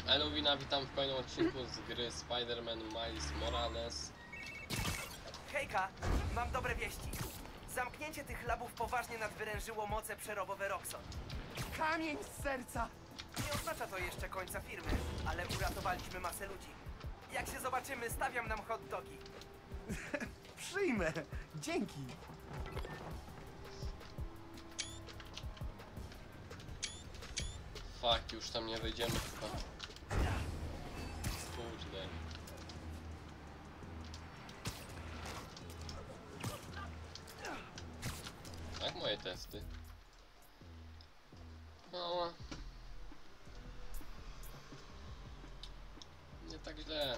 Elowina, witam w kolejnym odcinku z gry Spider-Man Miles Morales. Hejka, mam dobre wieści. Zamknięcie tych labów poważnie nadwyrężyło moce przerobowe Roxxon. Kamień z serca! Nie oznacza to jeszcze końca firmy, ale uratowaliśmy masę ludzi. Jak się zobaczymy, stawiam nam hot dogi. Przyjmę! Dzięki! Fuck, już tam nie wejdziemy chyba. Kurde. Jak moje testy? No. Nie tak źle.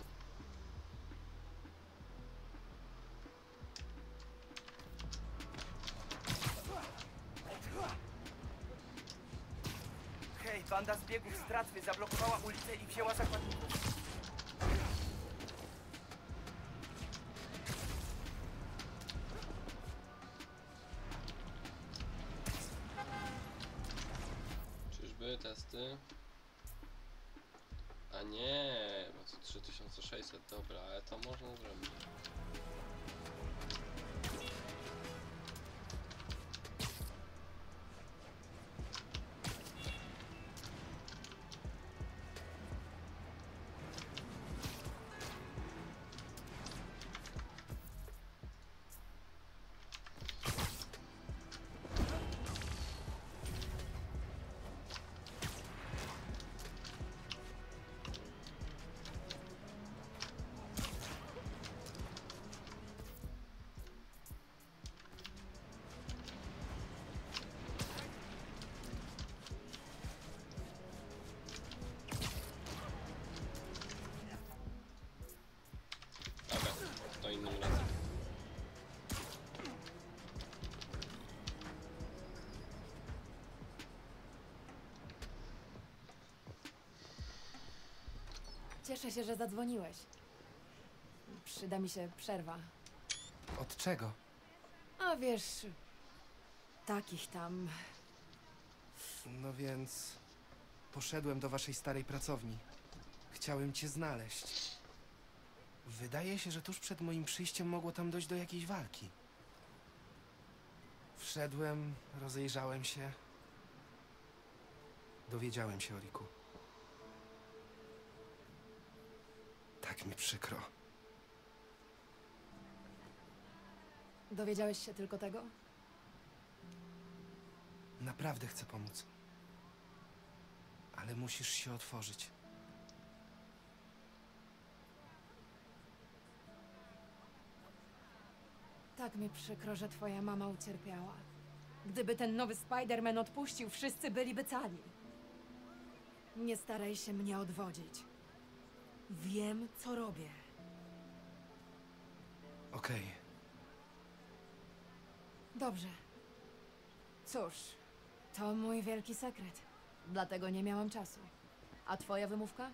Hej, banda zbiegów z tratwy zablokowała ulicę i wzięła zakładników. Czyżby testy? A nie, bo to 3600, dobra, ale to można zrobić. Dobra, to innym razem. Cieszę się, że zadzwoniłeś. Przyda mi się przerwa. Od czego? A wiesz, takich tam. No więc... Poszedłem do waszej starej pracowni. Chciałem cię znaleźć. Wydaje się, że tuż przed moim przyjściem mogło tam dojść do jakiejś walki. Wszedłem, rozejrzałem się. Dowiedziałem się o Riku. Tak mi przykro. Dowiedziałeś się tylko tego? Naprawdę chcę pomóc. Ale musisz się otworzyć. Tak mi przykro, że twoja mama ucierpiała. Gdyby ten nowy Spider-Man odpuścił, wszyscy byliby cali. Nie staraj się mnie odwodzić. Wiem, co robię. Okej. Dobrze. Cóż, to mój wielki sekret. Dlatego nie miałam czasu. A twoja wymówka?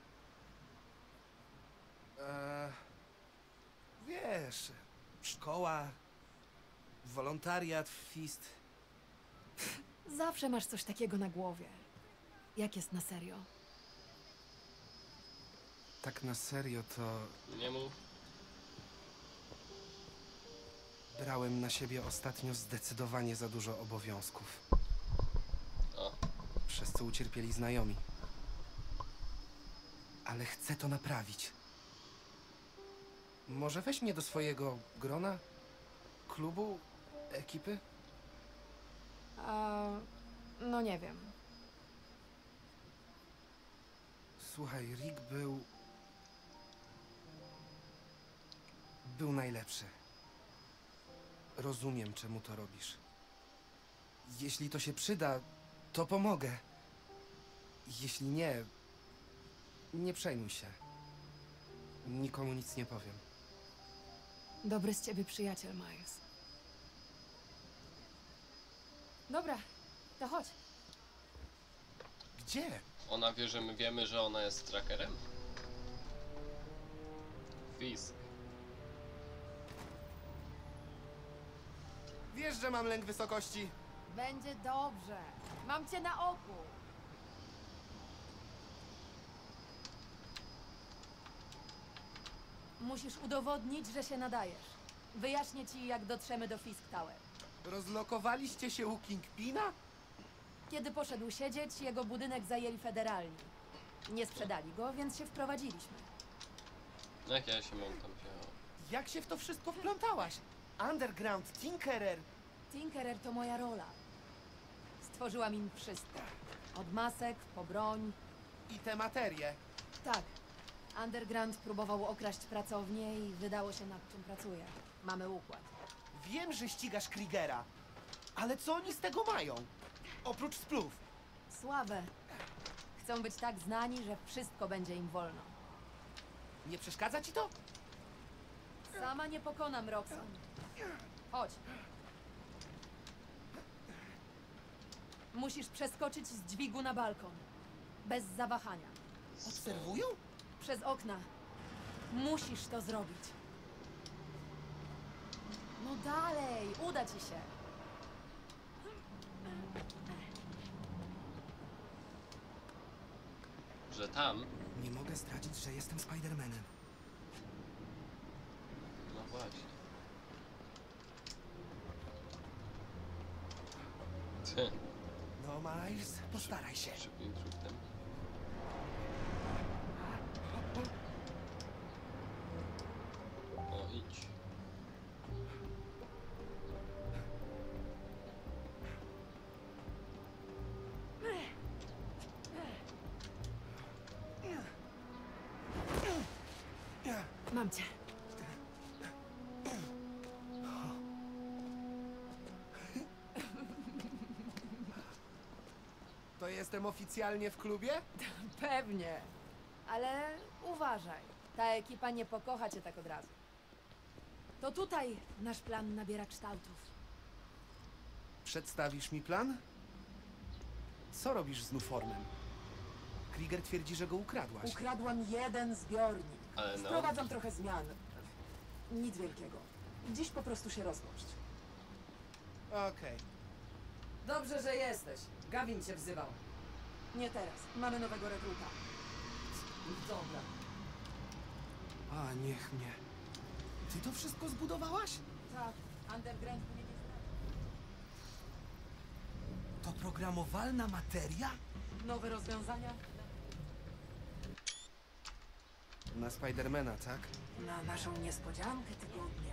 Wiesz, szkoła, wolontariat, fist. Zawsze masz coś takiego na głowie. Jak jest na serio? Tak na serio to Nie mów. brałem na siebie ostatnio zdecydowanie za dużo obowiązków, O, przez co ucierpieli znajomi. Ale chcę to naprawić. Może weź mnie do swojego grona? Klubu? Ekipy? No nie wiem. Słuchaj, Rick był najlepszy. Rozumiem, czemu to robisz. Jeśli to się przyda, to pomogę. Jeśli nie, nie przejmuj się. Nikomu nic nie powiem. Dobry z ciebie przyjaciel, Miles. Dobra, to chodź. Gdzie? ona wie, że my wiemy, że ona jest trackerem? Fisk. Wiesz, że mam lęk wysokości. Będzie dobrze. Mam cię na oku. Musisz udowodnić, że się nadajesz. Wyjaśnię ci, jak dotrzemy do Fisk Tower. Rozlokowaliście się u Kingpina? Kiedy poszedł siedzieć, jego budynek zajęli federalni. Nie sprzedali go, więc się wprowadziliśmy. Jak ja się mam tam wjechał? Jak się w to wszystko wplątałaś? Underground, Tinkerer. Tinkerer to moja rola. Stworzyłam im wszystko. Od masek po broń. I te materie. Tak. Underground próbował okraść pracownię i wydało się, nad czym pracuje. Mamy układ. Wiem, że ścigasz Kriegera. Ale co oni z tego mają? Oprócz splów. Sławę. Chcą być tak znani, że wszystko będzie im wolno. Nie przeszkadza ci to? Sama nie pokonam Roxanne. Chodź. Musisz przeskoczyć z dźwigu na balkon. Bez zawahania. Obserwują? Przez okna. Musisz to zrobić. No dalej, uda ci się. Że tam? Nie mogę zdradzić, że jestem Spider-Manem. No właśnie. Ty, No, Miles, postaraj się. szybkim trupem. O, idź. Mam cię. To jestem oficjalnie w klubie? Pewnie. Ale uważaj. Ta ekipa nie pokocha cię tak od razu. To tutaj nasz plan nabiera kształtów. Przedstawisz mi plan? Co robisz z Nuformem? Krieger twierdzi, że go ukradłaś. Ukradłam jeden zbiornik. Ale no. Wprowadzam trochę zmian. Nic wielkiego. Dziś po prostu się rozgość. Okej. Dobrze, że jesteś. Gavin cię wzywał. Nie teraz. Mamy nowego rekruta. Dobra. A, niech mnie. Ty to wszystko zbudowałaś? Tak, Underground mnie nie zna. To programowalna materia? Nowe rozwiązania? Na Spidermana, tak? Na naszą niespodziankę tygodnia.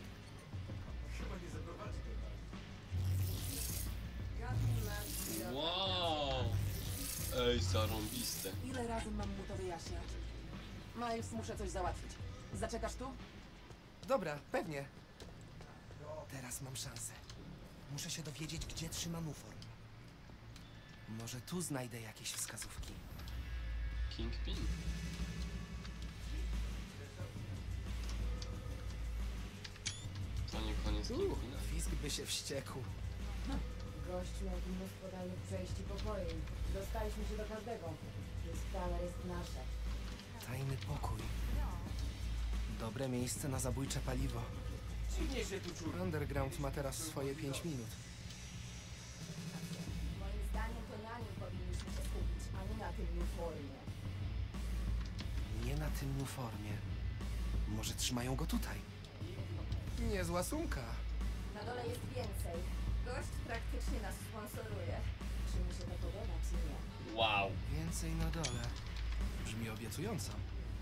Wow! Ej, zarąbiste. Ile razy mam mu to wyjaśniać? Miles, muszę coś załatwić. Zaczekasz tu? Dobra, pewnie. Teraz mam szansę. Muszę się dowiedzieć, gdzie trzyma Nuform. Może tu znajdę jakieś wskazówki. Kingpin. To nie koniec Kingpina. Fisk by się wściekł. Gościu jak mnóstwo tajnych przejść i pokoi. Dostaliśmy się do każdego. Tower jest nasze. Tajny pokój. Dobre miejsce na zabójcze paliwo. Dziwnie się tu czuję. Underground ma teraz swoje 5 minut. Moim zdaniem to na nim powinniśmy się skupić, a nie na tym uniformie. Nie na tym Nuformie. Może trzymają go tutaj. Niezła sumka. Na dole jest więcej. Gość praktycznie nas sponsoruje. Czy mi się to podoba, czy nie? Wow. Więcej na dole. Brzmi obiecująco.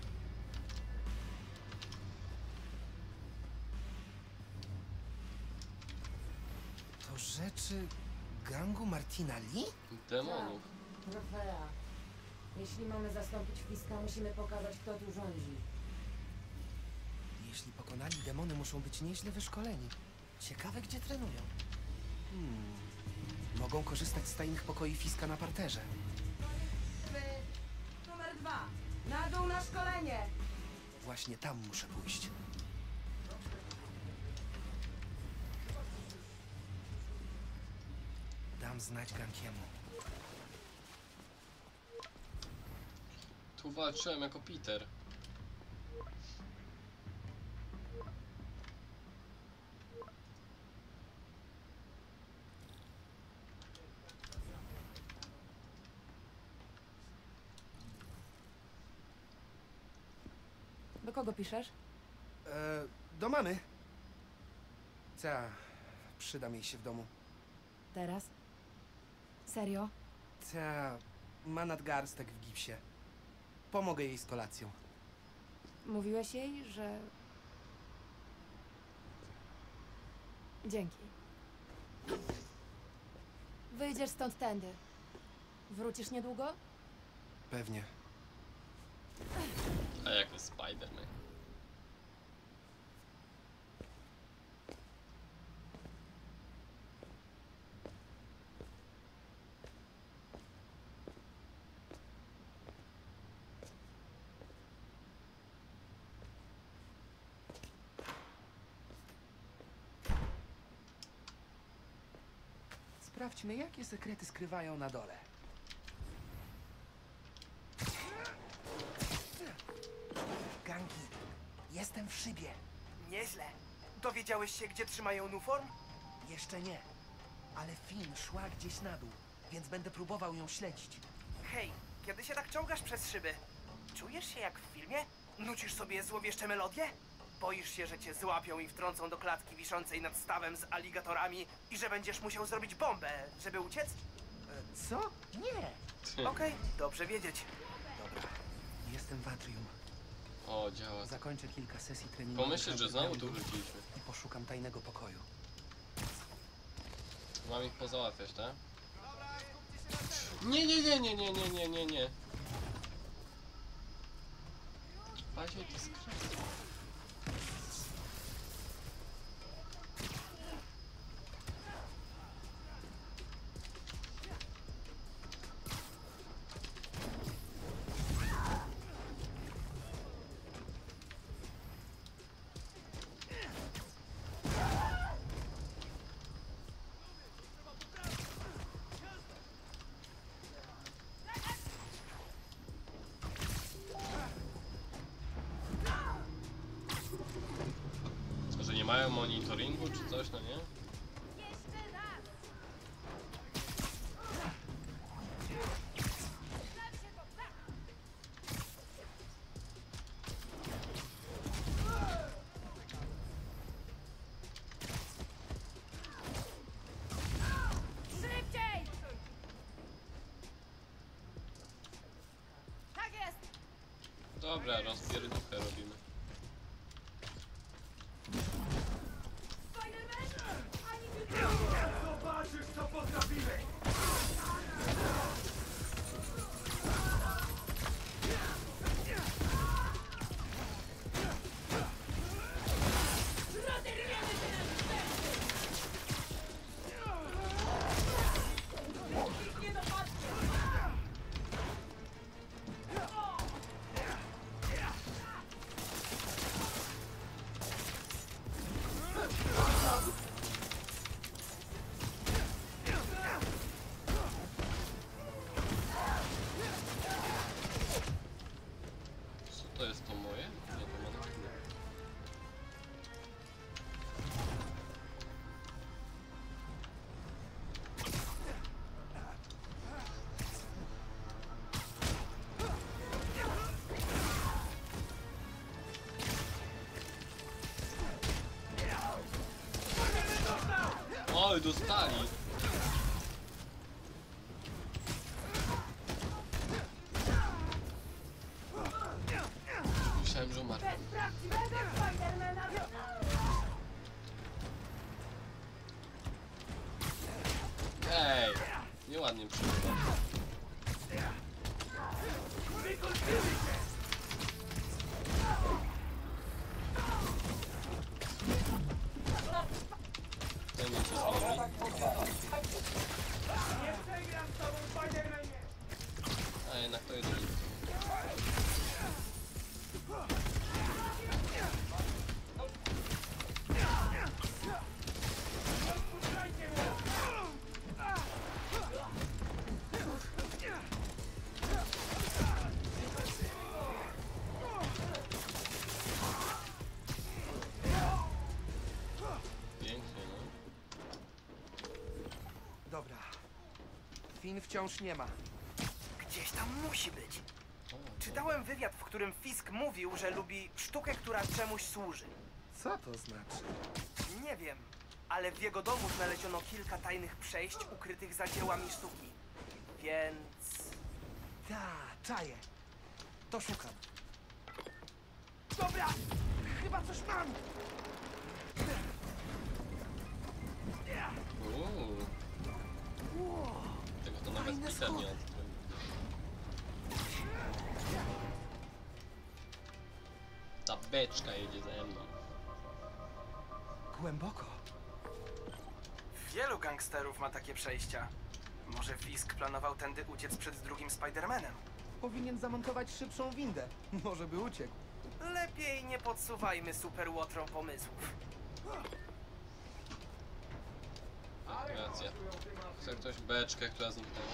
To rzeczy gangu Martina Lee? Demonów. Trofea. Jeśli mamy zastąpić Fiska, musimy pokazać, kto tu rządzi. Jeśli pokonali demony, muszą być nieźle wyszkoleni. Ciekawe, gdzie trenują. Mogą korzystać z tajnych pokoi Fiska na parterze. Numer 2. Na dół na szkolenie! Właśnie tam muszę pójść. Dam znać Gankiemu. Tu walczyłem jako Peter. Do kogo piszesz? Do mamy. Ta, przyda mi się w domu. Teraz? Serio? Ta, ma nadgarstek w gipsie. Pomogę jej z kolacją. Mówiłeś jej, że... Dzięki. Wyjdziesz stąd tędy. Wrócisz niedługo? Pewnie. A jak jest Spider-Man? Sprawdźmy, jakie sekrety skrywają na dole. Gangi, jestem w szybie. Nieźle. Dowiedziałeś się, gdzie trzymają Nuform? Jeszcze nie. Ale Finn szła gdzieś na dół, więc będę próbował ją śledzić. Hej, kiedy się tak ciągasz przez szyby, czujesz się jak w filmie? Nucisz sobie złowieszcze melodie? Boisz się, że cię złapią i wtrącą do klatki wiszącej nad stawem z aligatorami i że będziesz musiał zrobić bombę, żeby uciec? Co? Nie. Okej, dobrze wiedzieć. Dobra, jestem w Atrium. O, działa. Zakończę kilka sesji treningowych. Pomyśleć, że znowu tu wróciliśmy. I poszukam tajnego pokoju. Mam ich pozałatwiać, tak? Nie. Pasie dyskretnie. Że nie mają monitoringu czy coś, no nie? Szybciej! Tak jest! Dobra, rozpierduchę robimy. Zobaczysz, co potrafimy! Co to jest to moje? Nie, to ma na chwilę. Oj, dostali! Myślałem, że umarł. Ej! Nieładnie przybywa. To nie się zmieni. Nie przegram z tobą, Spider-Manie! A jednak to jedynie. Pięknie, no. Dobra. Finn wciąż nie ma. Gdzieś tam musi być. O, Czy Czytałem wywiad, w którym Fisk mówił, że lubi sztukę, która czemuś służy. Co to znaczy? Nie wiem, ale w jego domu znaleziono kilka tajnych przejść ukrytych za dziełami sztuki. Więc... Ta, czaję. To szukam. Dobra! Chyba coś mam! Tego to nawet Peter nie odkrył. Ta beczka jedzie ze mną. Głęboko. Wielu gangsterów ma takie przejścia. Może Fisk planował tędy uciec przed drugim Spider-Manem? Powinien zamontować szybszą windę. Może by uciekł. Lepiej nie podsuwajmy superłotrom pomysłów. Racja. Chce ktoś beczkę, która zniknęła?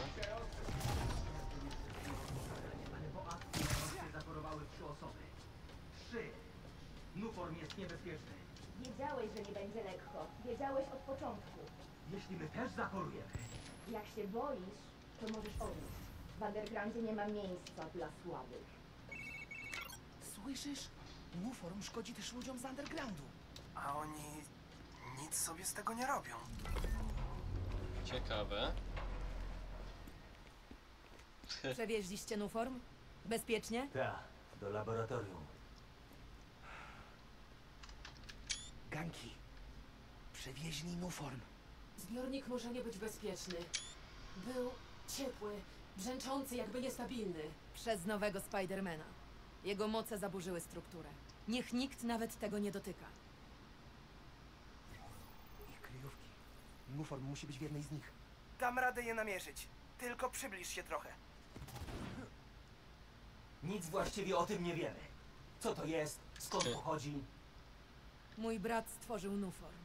Zachorowały 3 osoby. 3. Nuform jest niebezpieczny. Wiedziałeś, że nie będzie lekko. Wiedziałeś od początku. Jeśli my też zachorujemy, Jak się boisz, to możesz odejść. W undergroundzie nie ma miejsca dla słabych. Słyszysz? Nuform szkodzi też ludziom z undergroundu. A oni nic sobie z tego nie robią. Ciekawe. Przewieźliście Nuform? Bezpiecznie? tak, do laboratorium. Ganki. Przewieźli Nuform. Zbiornik może nie być bezpieczny. Był ciepły, brzęczący, jakby niestabilny. Przez nowego Spidermana. Jego moce zaburzyły strukturę. Niech nikt nawet tego nie dotyka. Ich kryjówki. Nuform musi być w jednej z nich. Dam radę je namierzyć. Tylko przybliż się trochę. Nic właściwie o tym nie wiemy. Co to jest? Skąd pochodzi? Mój brat stworzył Nuform.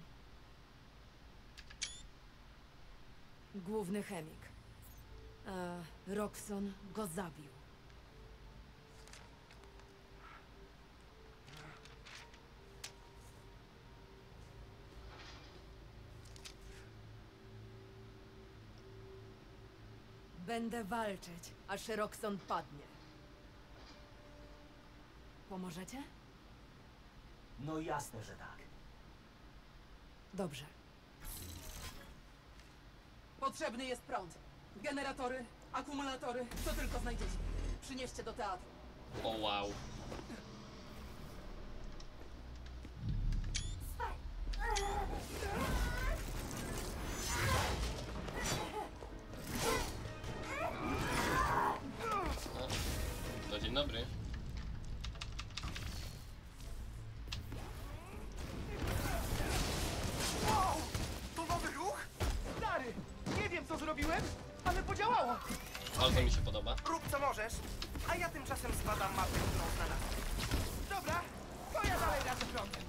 Główny chemik. A Roxxon go zabił. Będę walczyć, aż Roxxon padnie. Pomożecie? No jasne, że tak. Dobrze. Potrzebny jest prąd. Generatory, akumulatory, co tylko znajdziecie. Przynieście do teatru. O wow. To dzień dobry. To nowy ruch? Stary! Nie wiem, co zrobiłem, ale podziałało! Bardzo mi się podoba. Rób co możesz, a ja tymczasem zbadam mapę, którą znalazłem. Dobra, to ja dalej razem prądem.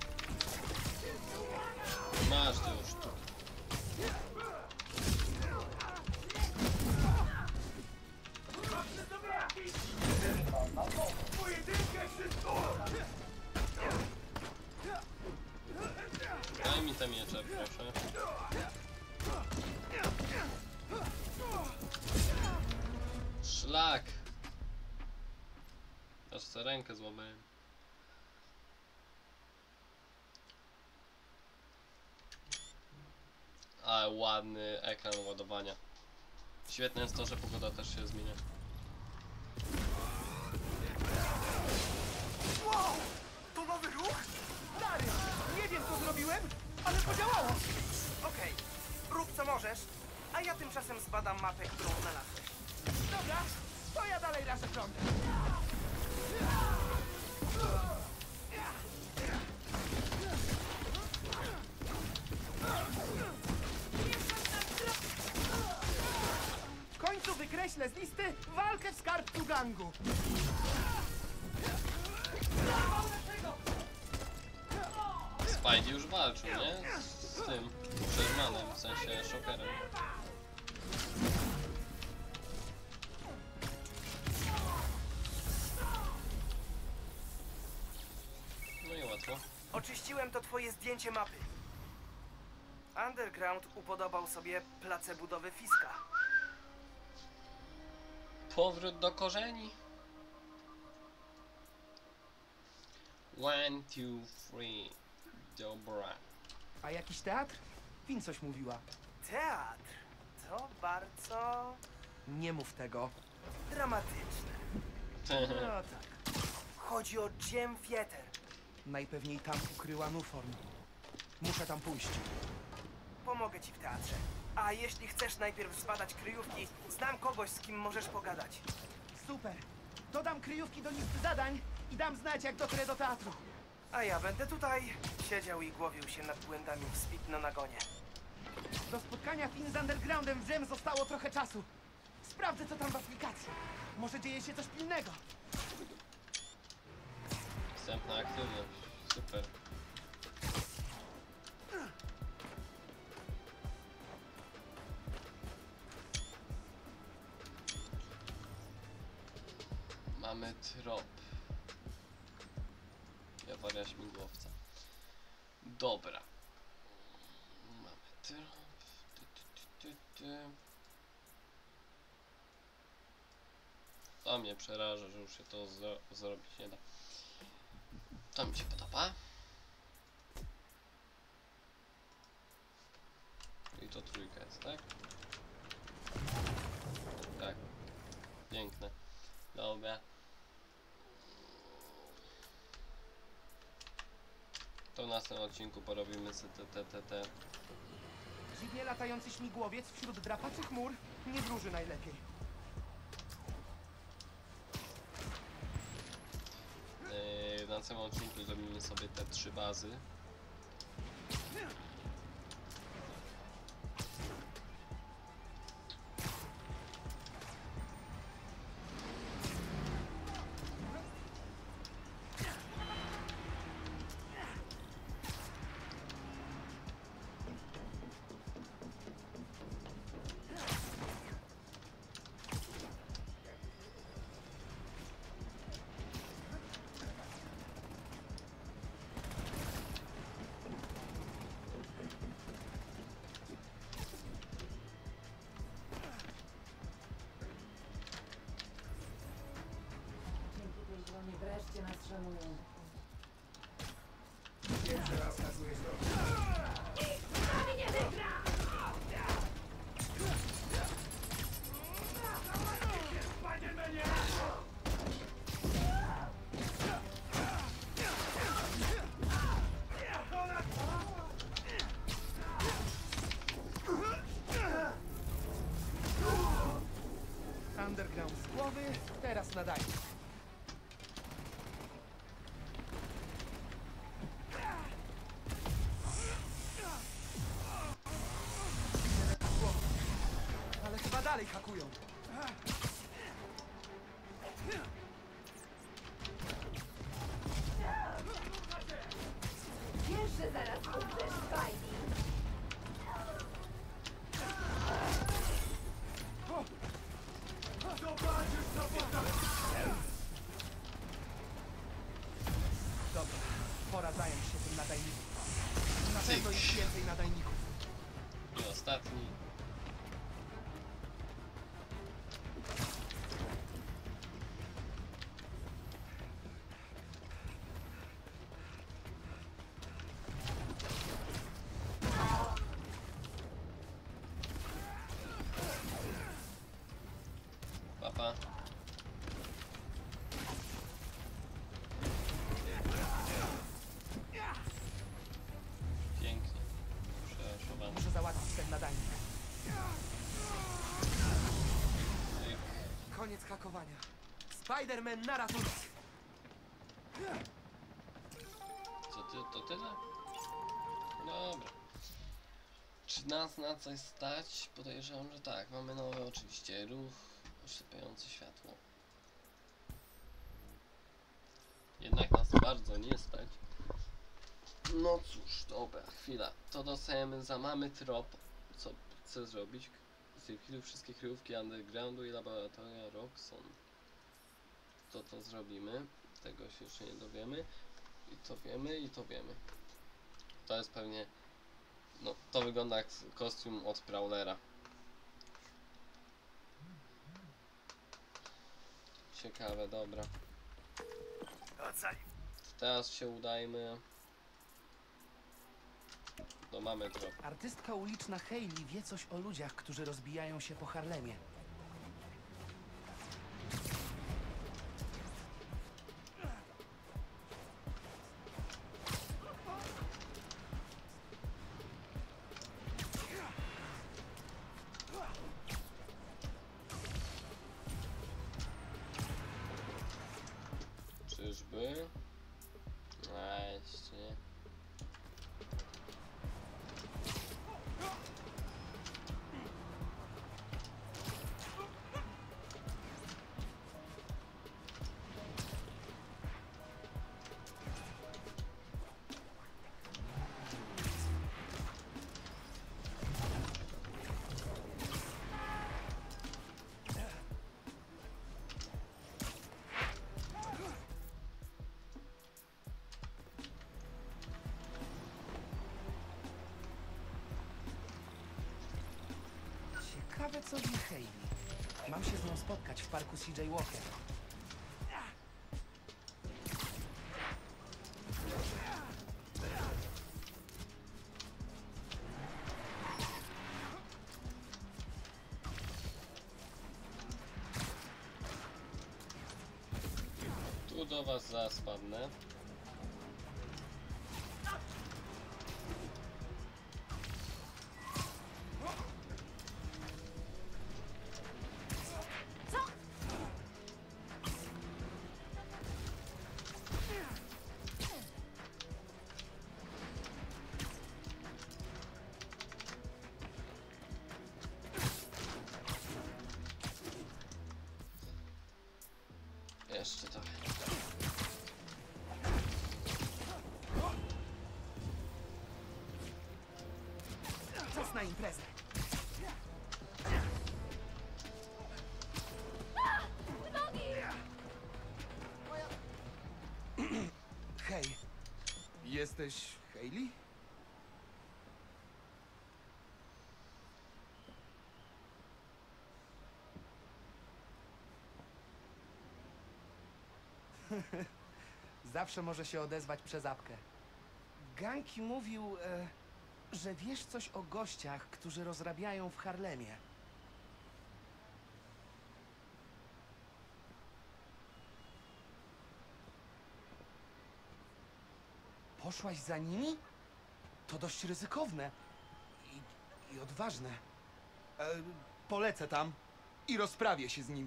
Masz ty już tu. Daj mi te miecze, proszę. Szlak! Aż sobie rękę złamałem. Ale ładny ekran ładowania. Świetne jest to, że pogoda też się zmienia. Wow! To nowy ruch? Stary! Nie wiem, co zrobiłem, ale podziałało! Okej, rób co możesz, a ja tymczasem zbadam mapę, którą znalazłem. Dobra, to ja dalej razem prądem. W końcu wykreślę z listy walkę w skarbcu gangu. Spidey już walczył, nie? Z tym Shermanem, w sensie Shockerem. No i łatwo. Oczyściłem to twoje zdjęcie mapy. Underground upodobał sobie place budowy Fiska. Powrót do korzeni. 1, 2, 3. Dobra. A jakiś teatr? Fin coś mówiła. Teatr to bardzo Nie mów tego. dramatyczne. No tak. Chodzi o Gem Theater. Najpewniej tam ukryła Nuform. Muszę tam pójść. Pomogę ci w teatrze. A jeśli chcesz najpierw zbadać kryjówki, znam kogoś, z kim możesz pogadać. Super. Dodam kryjówki do listy zadań i dam znać, jak dotrę do teatru. A ja będę tutaj siedział i głowił się nad błędami w Spitno nagonie. Do spotkania Fin z Undergroundem w Zem zostało trochę czasu. Sprawdzę, co tam w aplikacji. Może dzieje się coś pilnego. Wstępna aktywność. Super. Mamy trop. Awaria śmigłowca. Dobra. Mamy trop. To mnie przeraża, że już się to zrobić nie da. To mi się podoba. I to trójka jest, tak? Tak. Piękne. Dobra. To w następnym odcinku porobimy sobie te. Dziwnie latający śmigłowiec wśród drapaczy chmur nie wróży najlepiej. W następnym odcinku zrobimy sobie te 3 bazy. Dzięki tej broni wreszcie nas szanują. Underground z głowy, teraz nadaje. Ale chyba dalej hakują. Wiesz, że zaraz umrzesz, Spidey. Dobra, pora zająć się tym nadajnikiem. Na pewno jest więcej nadajników. I ostatni. Papa. Pięknie. Przeszowany. Muszę załatwić ten nadajnik. Koniec hakowania. Spider-Man na ratunek. Co ty, to tyle? Dobra. Czy nas na coś stać? Podejrzewam, że tak. Mamy nowy oczywiście ruch, oślepiające światło. Jednak nas bardzo nie stać. No cóż, dobra, chwila. To dostajemy za mamy trop. Co chcę zrobić? Zlikwiduj wszystkie kryjówki undergroundu i laboratoria Roxxon. To zrobimy. Tego się jeszcze nie dowiemy. I to wiemy, i to wiemy. To jest pewnie... No, to wygląda jak kostium od Prowlera. Ciekawe, dobra. Ocali. teraz się udajmy. No mamy trop. Artystka uliczna Hayley wie coś o ludziach, którzy rozbijają się po Harlemie. Czyżby? Właśnie. Ciekawe co wie Hayley. Mam się z nią spotkać w parku CJ Walker. Tu do was zaraz padnę. Jeszcze trochę. Czas na imprezę. Hej, jesteś Hayley? Zawsze może się odezwać przez apkę. Ganki mówił, że wiesz coś o gościach, którzy rozrabiają w Harlemie. Poszłaś za nimi? To dość ryzykowne i odważne. Polecę tam i rozprawię się z nimi.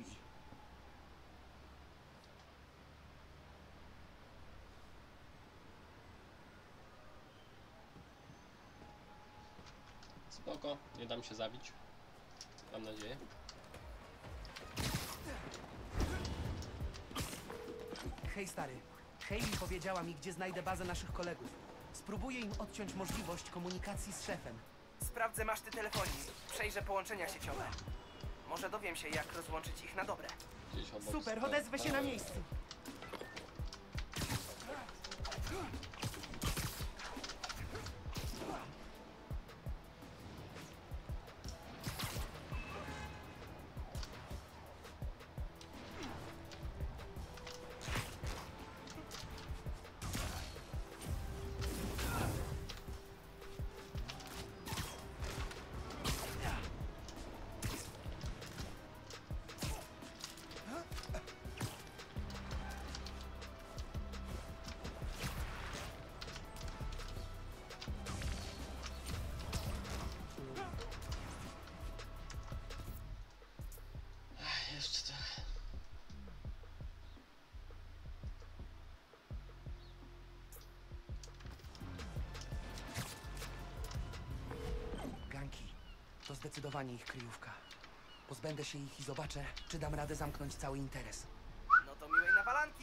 Spoko, nie dam się zabić. Mam nadzieję. Hej stary, Hayley powiedziała mi, gdzie znajdę bazę naszych kolegów. Spróbuję im odciąć możliwość komunikacji z szefem. Sprawdzę maszty telefonii, przejrzę połączenia sieciowe. Może dowiem się, jak rozłączyć ich na dobre. Gdzieś obok Super, stoi. odezwę się na miejscu. Jeszcze trochę. Ganki, to zdecydowanie ich kryjówka. Pozbędę się ich i zobaczę, czy dam radę zamknąć cały interes. No to miłej nawalanki!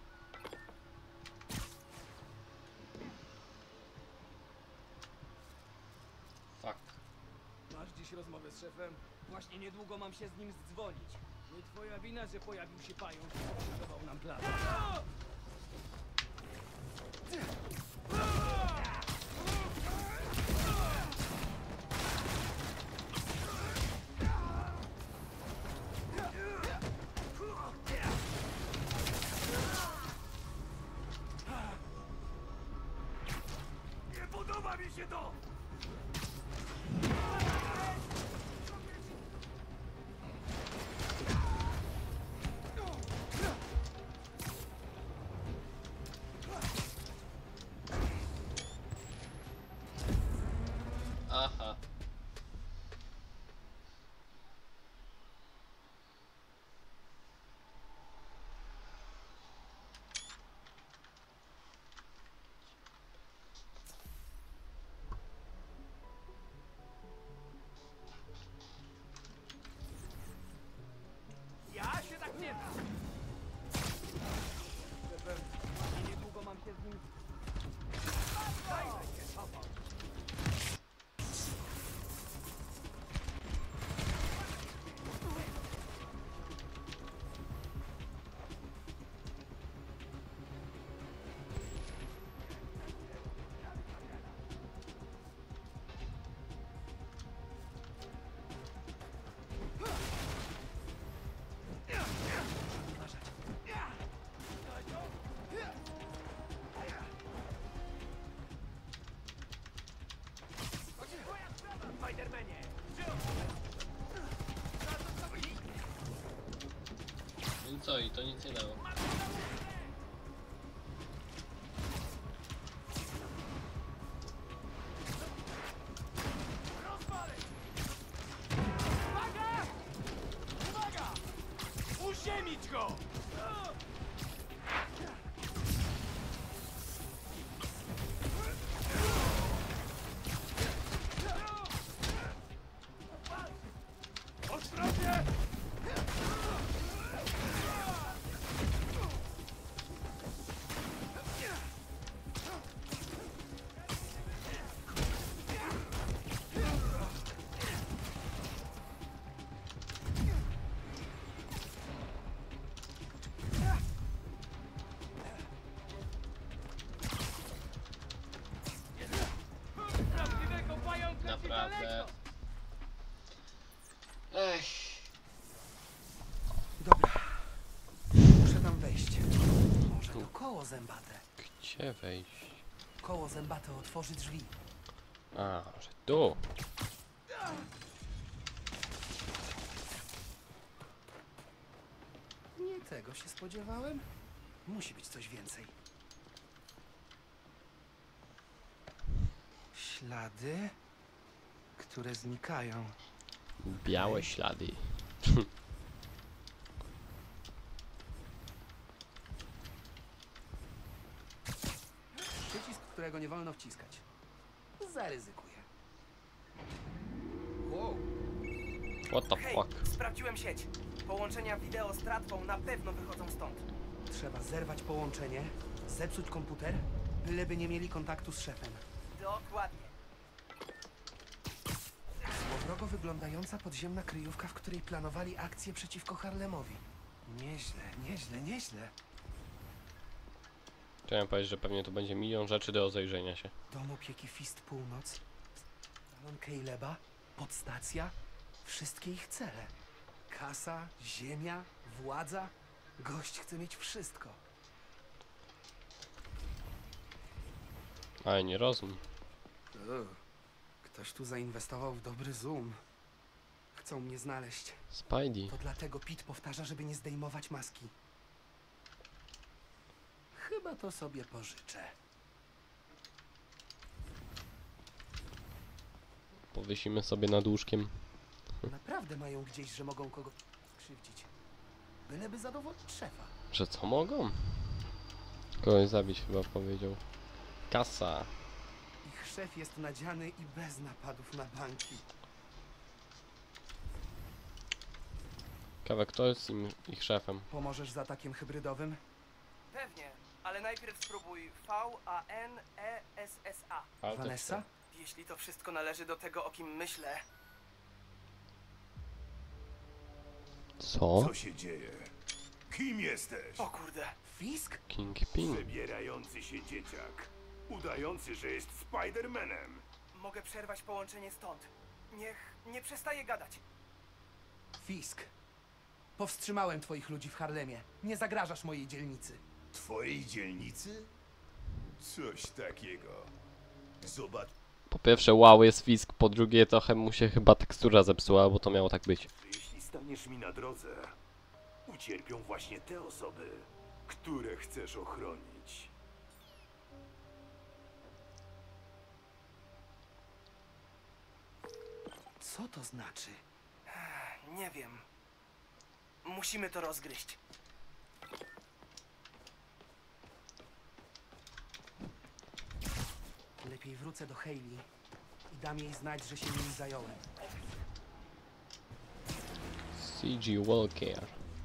Fuck. Masz dziś rozmowę z szefem? Właśnie niedługo mam się z nim zdzwonić. Nie twoja wina, że pojawił się pająk i skrzyżował nam plan. Zróbcie to! Aha. Ja się tak nie dam! Niedługo mam się z nim... Zajmę się tobą! Spidermanie! No i co? I to nic nie dało. Uwaga! Uwaga! Uziemić go! Ostrożnie! Prawdziwego pająka ci Naprawdę. daleko! Ech. Dobra. Muszę tam wejść. Może to koło zębate. Gdzie wejść? Koło zębate otworzy drzwi. A, że tu. Nie tego się spodziewałem. Musi być coś więcej. Ślady, które znikają. Białe ślady. Przycisk, którego nie wolno wciskać. Zaryzykuję. Wow. What the Hej, fuck? sprawdziłem sieć. Połączenia wideo z tratwą na pewno wychodzą stąd. Trzeba zerwać połączenie, zepsuć komputer, byleby nie mieli kontaktu z szefem. Dokładnie. Złowrogo wyglądająca podziemna kryjówka, w której planowali akcję przeciwko Harlemowi. Nieźle, nieźle, nieźle. Chciałem powiedzieć, że pewnie tu będzie milion rzeczy do rozejrzenia się. Dom opieki Fist Północ, salon Caleba, podstacja, wszystkie ich cele. Kasa, ziemia, władza. Gość chce mieć wszystko. Ale nie rozum. Ktoś tu zainwestował w dobry zoom. Chcą mnie znaleźć. Spidey. To dlatego Pete powtarza, żeby nie zdejmować maski. Chyba to sobie pożyczę. Powiesimy sobie nad łóżkiem. Naprawdę mają gdzieś, że mogą kogoś krzywdzić. Byleby zadowolić szefa. Że co mogą? Kogoś zabić chyba powiedział. Kasa. Ich szef jest nadziany i bez napadów na banki. Ciekawe, kto jest ich szefem? Pomożesz z atakiem hybrydowym? Pewnie, ale najpierw spróbuj VANESSA. Vanessa? Jeśli to wszystko należy do tego, o kim myślę. Co? Co się dzieje? Kim jesteś? O kurde. Fisk? Kingpin. Wybierający się dzieciak. Udający, że jest Spidermanem. Mogę przerwać połączenie stąd. Niech nie przestaje gadać. Fisk. Powstrzymałem twoich ludzi w Harlemie. Nie zagrażasz mojej dzielnicy. Twojej dzielnicy? Coś takiego. Zobacz. Po pierwsze wow jest fisk, po drugie trochę mu się chyba tekstura zepsuła, bo to miało tak być. Jeśli staniesz mi na drodze, ucierpią właśnie te osoby, które chcesz ochronić. Co to znaczy? Nie wiem. Musimy to rozgryźć. Lepiej wrócę do Hayley i dam jej znać, że się nim zająłem. CG Walker.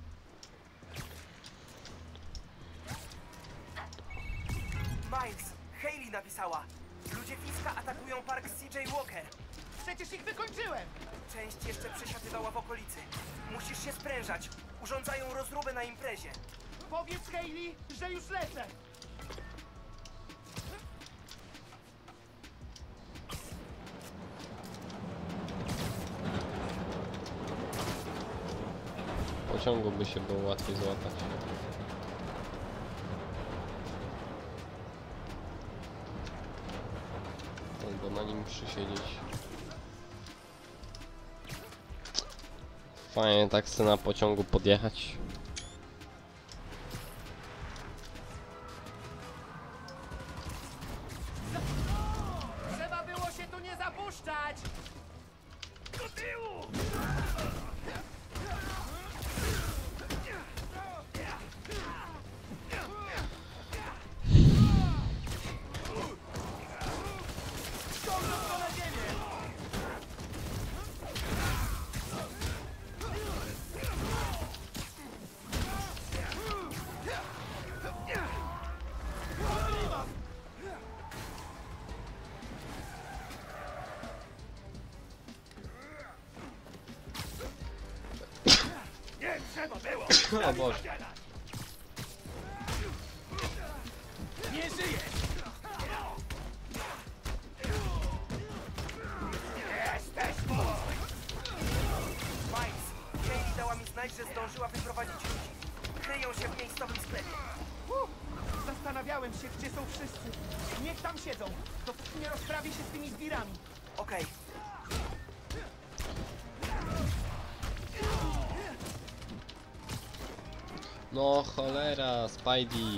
Miles, Hayley napisała. Ludzie Fiska atakują park CJ Walker. Przecież ich wykończyłem! Część jeszcze przesiadywała w okolicy. Musisz się sprężać. Urządzają rozróbę na imprezie. Powiedz Hayley, że już lecę! Pociągu by się było łatwiej złapać. Albo na nim przysiedzieć. Fajnie tak chcę na pociągu podjechać. Trzeba było się tu nie zapuszczać! Do tyłu! Nie trzeba było! O Boże. Nie żyję! Jesteś mój! Miles, Hayley dała mi znać, że zdążyła wyprowadzić ludzi. Kryją się w miejscowym sklepie. Zastanawiałem się, gdzie są wszyscy. Niech tam siedzą, dopóki nie rozprawię się z tymi zbirami. Okej. No cholera, Spidey.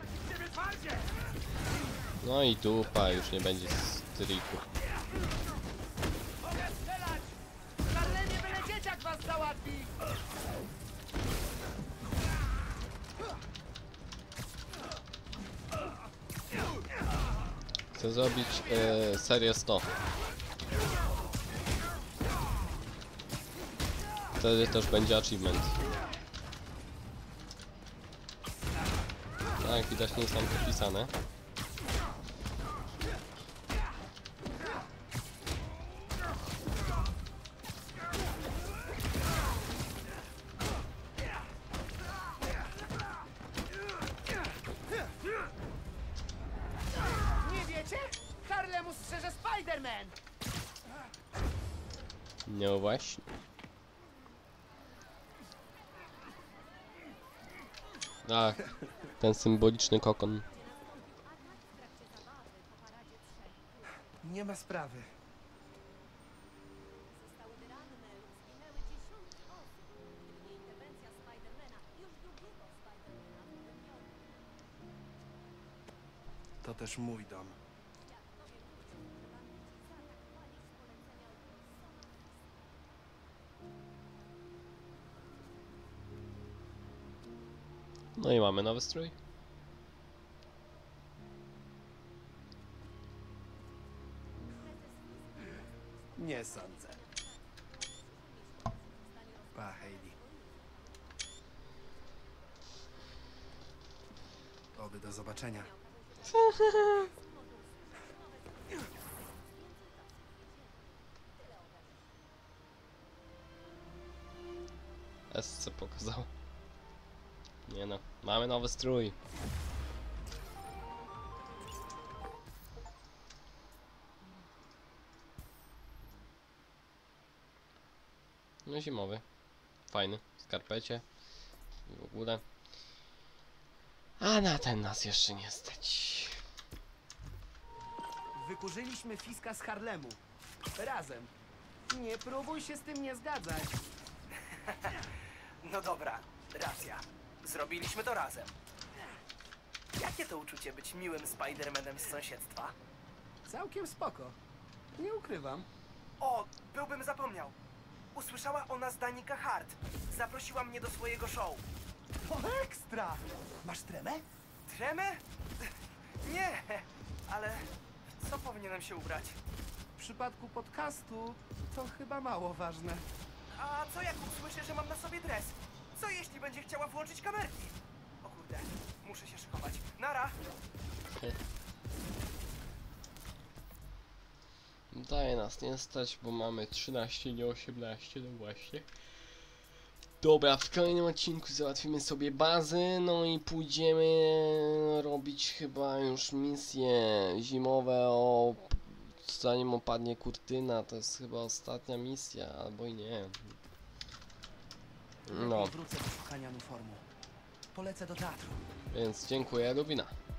No i dupa, już nie będzie stryku. Karlenie, byle dzieciak was załatwi! Chcę zrobić serię 100. Wtedy też będzie achievement. Tak, widać nie jest tam podpisane. Nie wiecie? Harlemu strzeże Spider-Man! No właśnie. Ach, ten symboliczny kokon. Nie ma sprawy. To też mój dom. No i mamy nowy strój. Nie sądzę. Pa, Hayley. Oby do zobaczenia. SC pokazał. Nie no, mamy nowy strój. No zimowy. Fajny, w skarpecie. I w ogóle. A na ten nas jeszcze nie stać. Wykurzyliśmy Fiska z Harlemu. Razem. Nie próbuj się z tym nie zgadzać. No dobra, racja. Zrobiliśmy to razem. Jakie to uczucie być miłym Spider-Manem z sąsiedztwa? Całkiem spoko. Nie ukrywam. O, byłbym zapomniał. Usłyszała o nas Danica Hart. Zaprosiła mnie do swojego show. To ekstra! Masz tremę? Tremę? Nie, ale w co powinienem się ubrać? W przypadku podcastu to chyba mało ważne. A co jak usłyszę, że mam na sobie dres? Co jeśli będzie chciała włączyć kamerki? O kurde, muszę się szykować. Nara! Daje nas nie stać, bo mamy 13, nie 18, no właśnie. Dobra, w kolejnym odcinku załatwimy sobie bazy, no i pójdziemy robić chyba już misje zimowe zanim opadnie kurtyna, to jest chyba ostatnia misja, albo i nie. No, Wrócę do szukania uniformu. Polecę do teatru. więc dziękuję, Rubina.